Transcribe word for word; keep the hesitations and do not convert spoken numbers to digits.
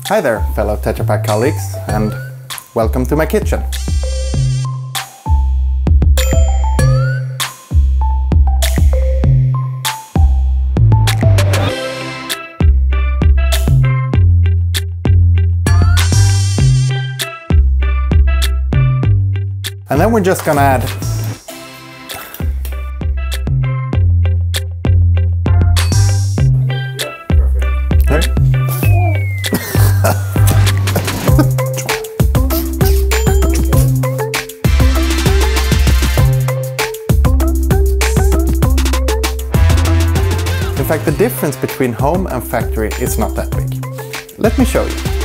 Hi there, fellow Tetra Pak colleagues, and welcome to my kitchen. And then we're just gonna add okay. In fact, the difference between home and factory is not that big. Let me show you.